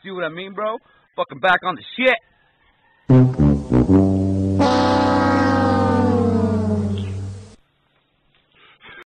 See what I mean, bro? Fucking back on the shit.